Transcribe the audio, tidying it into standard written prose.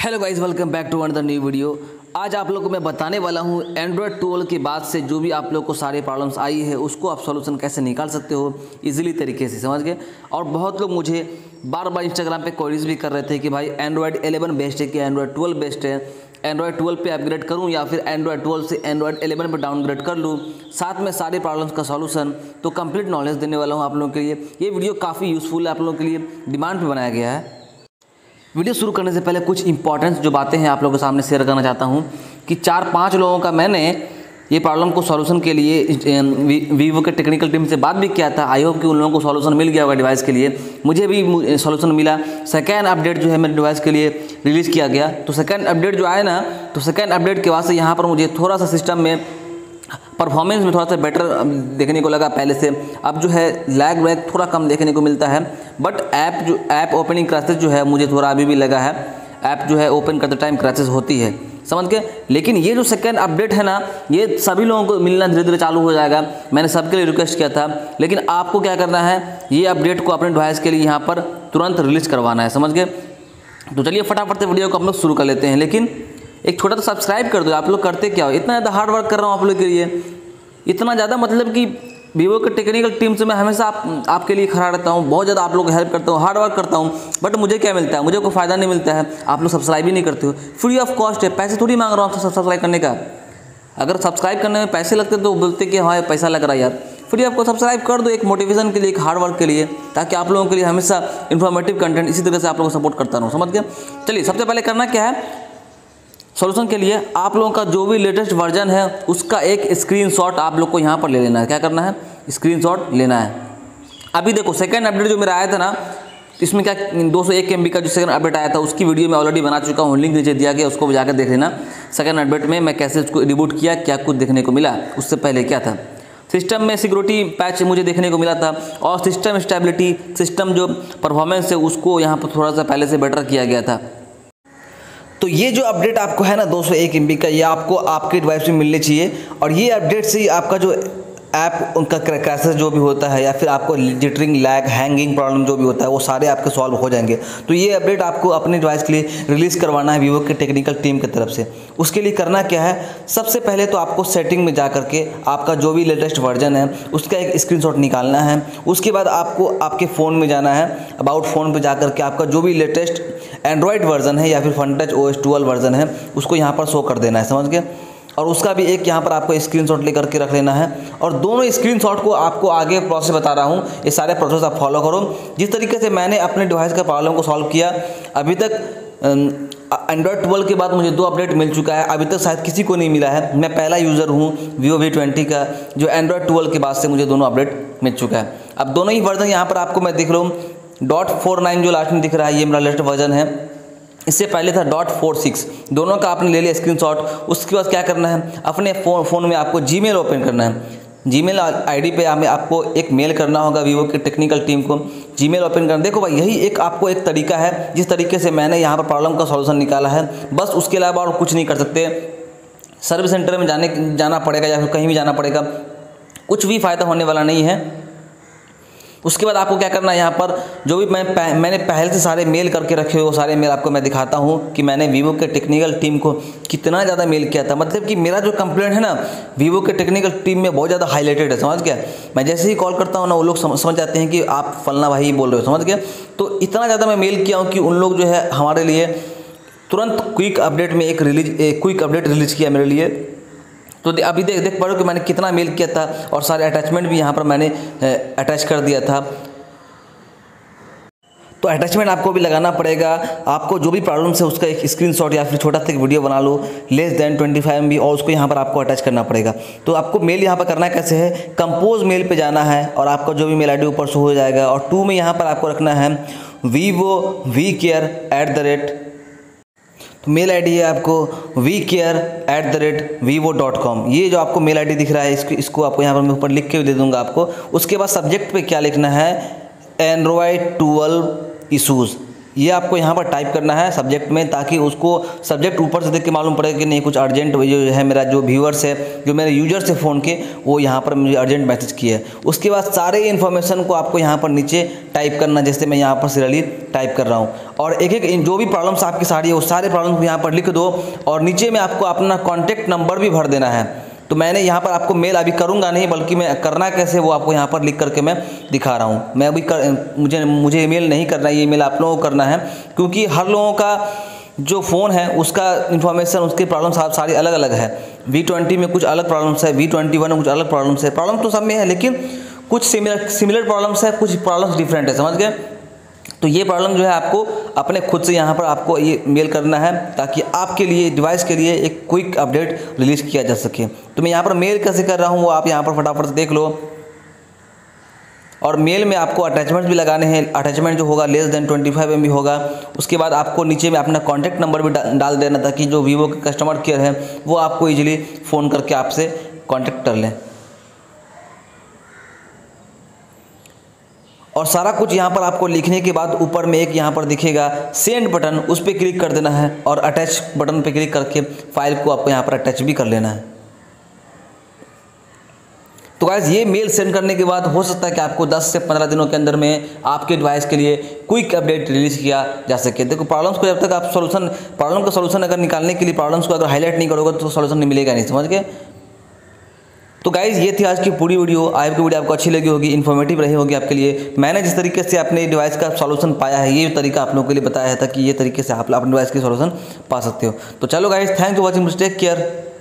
Hello guys, welcome back to another new video. आज आप लोगों को मैं बताने वाला हूं एंड्रॉयड 12 के बाद से जो भी आप लोग को सारे प्रॉब्लम्स आई है उसको आप सॉल्यूशन कैसे निकाल सकते हो इजीली तरीके से, समझ गए। और बहुत लोग मुझे बार बार इंस्टाग्राम पे क्वेरीज भी कर रहे थे कि भाई एंड्रॉयड 11 बेस्ट है कि एंड्रॉयड 12 बेस्ट है, एंड्रॉयड 12 पे अपग्रेड करूं या फिर एंड्रॉयड 12 से एंड्रॉयड 11 पे डाउनग्रेड कर लूं, साथ में सारे प्रॉब्लम्स का सॉल्यूशन। तो कंप्लीट नॉलेज देने वाला हूं आप लोगों के लिए। ये वीडियो काफ़ी यूज़फुल है, आप लोगों के लिए डिमांड पे बनाया गया है। वीडियो शुरू करने से पहले कुछ इंपॉर्टेंट जो बातें हैं आप लोगों के सामने शेयर करना चाहता हूं कि 4-5 लोगों का मैंने ये प्रॉब्लम को सॉल्यूशन के लिए वीवो के टेक्निकल टीम से बात भी किया था। आई होप कि उन लोगों को सॉल्यूशन मिल गया होगा डिवाइस के लिए। मुझे भी सॉल्यूशन मिला। सेकेंड अपडेट जो है मेरे डिवाइस के लिए रिलीज़ किया गया। तो सेकेंड अपडेट जो आया ना, तो सेकेंड अपडेट के बाद से यहाँ पर मुझे थोड़ा सा सिस्टम में परफॉर्मेंस में थोड़ा सा बेटर देखने को लगा पहले से। अब जो है लैग वैग थोड़ा कम देखने को मिलता है, बट ऐप ओपनिंग क्रैशेस जो है मुझे थोड़ा अभी भी लगा है। ऐप जो है ओपन करते टाइम क्रैशेस होती है, समझ के। लेकिन ये जो सेकेंड अपडेट है ना, ये सभी लोगों को मिलना धीरे धीरे चालू हो जाएगा। मैंने सबके लिए रिक्वेस्ट किया था, लेकिन आपको क्या करना है, ये अपडेट को अपने डिवाइस के लिए यहाँ पर तुरंत रिलीज़ करवाना है, समझ गए। तो चलिए फटाफट से वीडियो को हम लोग शुरू कर लेते हैं। लेकिन एक छोटा सा सब्सक्राइब कर दो। आप लोग करते क्या हो, इतना ज़्यादा हार्ड वर्क कर रहा हूँ आप लोग के लिए, इतना ज़्यादा मतलब कि वीवो के टेक्निकल टीम से मैं हमेशा आपके लिए खड़ा रहता हूँ, बहुत ज़्यादा आप लोग हेल्प करता हूँ, हार्ड वर्क करता हूँ, बट मुझे क्या मिलता है, मुझे कोई फ़ायदा नहीं मिलता है। आप लोग सब्सक्राइब ही नहीं करते हो। फ्री ऑफ कॉस्ट है, पैसे थोड़ी मांग रहा हूँ आपसे सब्सक्राइब करने का। अगर सब्सक्राइब करने में पैसे लगते तो बोलते कि हाँ पैसा लग रहा है यार। फ्री आपको सब्सक्राइब कर दो, एक मोटिवेशन के लिए, एक हार्ड वर्क के लिए, ताकि आप लोगों के लिए हमेशा इन्फॉर्मेटिव कंटेंट इसी तरह से आप लोगों को सपोर्ट करता रहूँ, समझ गया। चलिए सबसे पहले करना क्या है, सॉल्यूशन के लिए आप लोगों का जो भी लेटेस्ट वर्जन है उसका एक स्क्रीनशॉट आप लोग को यहाँ पर ले लेना है। क्या करना है, स्क्रीनशॉट लेना है। अभी देखो सेकंड अपडेट जो मेरा आया था ना, इसमें क्या 201 MB का जो सेकंड अपडेट आया था उसकी वीडियो मैं ऑलरेडी बना चुका हूँ, लिंक नीचे दिया गया, उसको भी जाकर देख लेना। सेकंड अपडेट में मैं कैसे उसको रिबूट किया, क्या कुछ देखने को मिला, उससे पहले क्या था। सिस्टम में सिक्योरिटी पैच मुझे देखने को मिला था, और सिस्टम स्टेबिलिटी, सिस्टम जो परफॉर्मेंस है उसको यहाँ पर थोड़ा सा पहले से बेटर किया गया था। तो ये जो अपडेट आपको है ना 201 MB का, ये आपको आपके डिवाइस में मिलनी चाहिए। और ये अपडेट से ही आपका जो ऐप उनका क्रैशेस जो भी होता है, या फिर आपको जिटरिंग, लैग, हैंगिंग प्रॉब्लम जो भी होता है, वो सारे आपके सॉल्व हो जाएंगे। तो ये अपडेट आपको अपने डिवाइस के लिए रिलीज़ करवाना है वीवो के टेक्निकल टीम की तरफ से। उसके लिए करना क्या है, सबसे पहले तो आपको सेटिंग में जा करके आपका जो भी लेटेस्ट वर्जन है उसका एक स्क्रीनशॉट निकालना है। उसके बाद आपको आपके फ़ोन में जाना है, अबाउट फ़ोन पर जा करके आपका जो भी लेटेस्ट एंड्रॉयड वर्जन है या फिर FunTouch OS 12 वर्जन है उसको यहाँ पर शो कर देना है, समझ गए। और उसका भी एक यहाँ पर आपको स्क्रीनशॉट लेकर के रख लेना है। और दोनों स्क्रीनशॉट को आपको आगे प्रोसेस बता रहा हूँ, ये सारे प्रोसेस आप फॉलो करो। जिस तरीके से मैंने अपने डिवाइस का प्रॉब्लम को सॉल्व किया, अभी तक एंड्रॉयड 12 के बाद मुझे 2 अपडेट मिल चुका है, अभी तक शायद किसी को नहीं मिला है। मैं पहला यूज़र हूँ Vivo V20 का जो एंड्रॉयड 12 के बाद से मुझे दोनों अपडेट मिल चुका है। अब दोनों ही वर्जन यहाँ पर आपको मैं दिख रहा हूँ, .49 जो लास्ट में दिख रहा है ये मेरा लेटेस्ट वर्जन है। इससे पहले था .46। दोनों का आपने ले लिया स्क्रीनशॉट। उसके बाद क्या करना है, अपने फ़ोन में आपको जीमेल ओपन करना है। जीमेल आईडी पे आपको एक मेल करना होगा वीवो के टेक्निकल टीम को, जीमेल ओपन करना। देखो भाई यही एक आपको एक तरीका है जिस तरीके से मैंने यहाँ पर प्रॉब्लम का सॉल्यूशन निकाला है, बस उसके अलावा और कुछ नहीं कर सकते। सर्विस सेंटर में जाना पड़ेगा या फिर कहीं भी जाना पड़ेगा, कुछ भी फ़ायदा होने वाला नहीं है। उसके बाद आपको क्या करना है, यहाँ पर जो भी मैंने पहले से सारे मेल करके रखे हुए वो सारे मेल आपको मैं दिखाता हूँ कि मैंने वीवो के टेक्निकल टीम को कितना ज़्यादा मेल किया था। मतलब कि मेरा जो कंप्लेंट है ना वीवो के टेक्निकल टीम में बहुत ज़्यादा हाईलाइटेड है, समझ गया। मैं जैसे ही कॉल करता हूँ ना वो लोग समझ जाते हैं कि आप फलना भाई बोल रहे हो, समझ गया। तो इतना ज़्यादा मैं मेल किया हूँ कि उन लोग जो है हमारे लिए तुरंत क्विक अपडेट में एक क्विक अपडेट रिलीज़ किया मेरे लिए। तो अभी देख पा रहे हो कि मैंने कितना मेल किया था, और सारे अटैचमेंट भी यहाँ पर मैंने अटैच कर दिया था। तो अटैचमेंट आपको भी लगाना पड़ेगा। आपको जो भी प्रॉब्लम्स है उसका एक स्क्रीनशॉट या फिर छोटा सा एक वीडियो बना लो लेस देन 25 MB, और उसको यहाँ पर आपको अटैच करना पड़ेगा। तो आपको मेल यहाँ पर करना कैसे है, कंपोज मेल पे जाना है और आपका जो भी मेल ID ऊपर शो हो जाएगा। और 2 में यहाँ पर आपको रखना है vivocare@। तो मेल ID है आपको vcare@vivo.com। ये जो आपको मेल ID दिख रहा है इसको आपको यहाँ पर मैं ऊपर लिख के दे दूँगा आपको। उसके बाद सब्जेक्ट पे क्या लिखना है, एंड्रॉयड 12 इशूज़। ये आपको यहाँ पर टाइप करना है सब्जेक्ट में, ताकि उसको सब्जेक्ट ऊपर से देख के मालूम पड़े कि नहीं कुछ अर्जेंट जो है, मेरा जो व्यूअर्स है, जो मेरे यूजर्स है फ़ोन के, वो यहाँ पर मुझे अर्जेंट मैसेज किया है। उसके बाद सारे इन्फॉर्मेशन को आपको यहाँ पर नीचे टाइप करना, जैसे मैं यहाँ पर सीरियली टाइप कर रहा हूँ। और एक एक जो भी प्रॉब्लम्स आपकी सारी है वो सारे प्रॉब्लम्स को यहाँ पर लिख दो, और नीचे में आपको अपना कॉन्टैक्ट नंबर भी भर देना है। तो मैंने यहाँ पर आपको मेल अभी करूँगा नहीं, बल्कि मैं करना कैसे वो आपको यहाँ पर लिख करके मैं दिखा रहा हूँ। मैं अभी मुझे ईमेल नहीं करना है, ये ईमेल आप लोगों को करना है, क्योंकि हर लोगों का जो फ़ोन है उसका इन्फॉर्मेशन, उसकी प्रॉब्लम्स सारी अलग अलग है। V20 में कुछ अलग प्रॉब्लम्स है, V21 में कुछ अलग प्रॉब्लम्स है। प्रॉब्लम तो सब में है, लेकिन कुछ सिमिलर प्रॉब्लम्स है, कुछ प्रॉब्लम्स डिफरेंट है, समझ गए। तो ये प्रॉब्लम जो है आपको अपने खुद से यहाँ पर आपको ये मेल करना है, ताकि आपके लिए डिवाइस के लिए एक क्विक अपडेट रिलीज़ किया जा सके। तो मैं यहाँ पर मेल कैसे कर रहा हूँ वो आप यहाँ पर फटाफट से देख लो। और मेल में आपको अटैचमेंट भी लगाने हैं। अटैचमेंट जो होगा लेस देन 25 MB होगा। उसके बाद आपको नीचे में अपना कॉन्टैक्ट नंबर भी डाल देना, ताकि जो वीवो के कस्टमर केयर है वो आपको ईजिली फ़ोन करके आपसे कॉन्टैक्ट कर लें। और सारा कुछ यहाँ पर आपको लिखने के बाद ऊपर में एक यहाँ पर दिखेगा सेंड बटन, उस पर क्लिक कर देना है, और अटैच बटन पे क्लिक करके फाइल को आपको यहाँ पर अटैच भी कर लेना है। तो गाइस ये मेल सेंड करने के बाद हो सकता है कि आपको 10 से 15 दिनों के अंदर में आपके डिवाइस के लिए क्विक अपडेट रिलीज़ किया जा सके। देखो प्रॉब्लम्स को जब तक आप प्रॉब्लम का सोल्यूशन अगर निकालने के लिए प्रॉब्लम्स को अगर हाईलाइट नहीं करोगे तो सोल्यूशन नहीं मिलेगा नहीं, समझ गए। तो गाइज़ ये थी आज की पूरी वीडियो। आई होप वीडियो आपको अच्छी लगी होगी, इन्फॉर्मेटिव रही होगी आपके लिए। मैंने जिस तरीके से अपने डिवाइस का सॉल्यूशन पाया है, ये तरीका आप लोगों के लिए बताया था कि ये तरीके से आप अपने डिवाइस के सॉल्यूशन पा सकते हो। तो चलो guys, thank you watching, take care.